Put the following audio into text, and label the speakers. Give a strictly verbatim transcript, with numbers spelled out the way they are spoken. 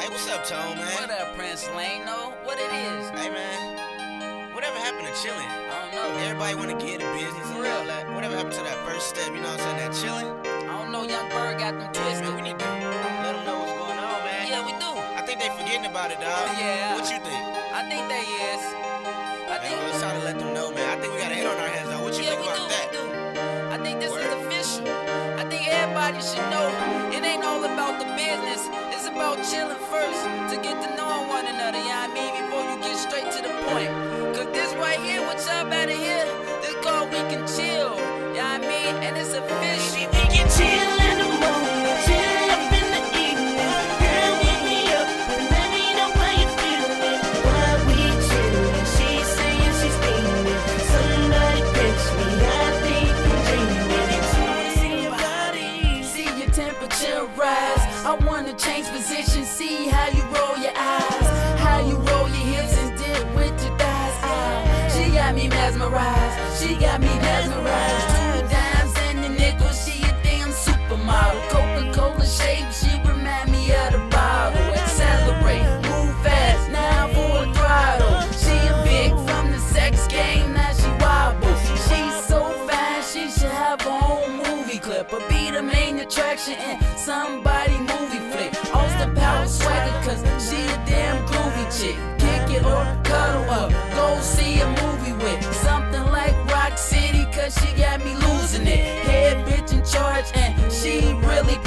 Speaker 1: Hey, what's up, Tone, man?
Speaker 2: What up, Prince Lano? What it is?
Speaker 1: Hey, man. Whatever happened to chilling?
Speaker 2: I don't know.
Speaker 1: Everybody want to get in business and all that. Whatever happened to that first step, you know what I'm saying? That chilling?
Speaker 2: I don't know. Young Bird got them
Speaker 1: Yeah,
Speaker 2: twisted.
Speaker 1: man, we need to let them know what's going on, man.
Speaker 2: Yeah, we do.
Speaker 1: I think they forgetting about it, dog.
Speaker 2: Yeah.
Speaker 1: What you think?
Speaker 2: I think they is. I
Speaker 1: Man,
Speaker 2: think.
Speaker 1: well, it's time to let them know, man. I think we got a head on our hands, though. What you
Speaker 2: Yeah,
Speaker 1: think
Speaker 2: we
Speaker 1: about
Speaker 2: do.
Speaker 1: that?
Speaker 2: We do. I think this
Speaker 1: Word.
Speaker 2: is official. I think everybody should know it ain't all about the business. It's about chilling first to get to know one another. You know what I mean? Before you get straight to the point. Cause this right here, what y'all better hear, this called We Can Chill. You know what I mean? And it's official.
Speaker 3: We can chill in the morning, chill up in the evening. Girl, wake me up and let me know how you feeling. While we chillin', she's saying she's feeling. Somebody catch me, I think I'm dreaming. It's wanna see your body,
Speaker 2: See your temperature rise. I wanna change position, see how you roll your eyes, how you roll your hips and dip with your thighs. Ah, she got me mesmerized, she got me mesmerized. Two dimes and a nickel, she a damn supermodel. Coca-Cola shape, she remind me of the bottle. Accelerate, move fast, now full throttle. She a big from the sex game, now she wobbles. She's so fine, she should have her own movie clip. Or be the main attraction in somebody movie flick. Austin Power swagger, cause she a damn groovy chick. Kick it or cuddle up, go see a movie with something like Rock City, cause she got me losing it. Head bitch in charge and she really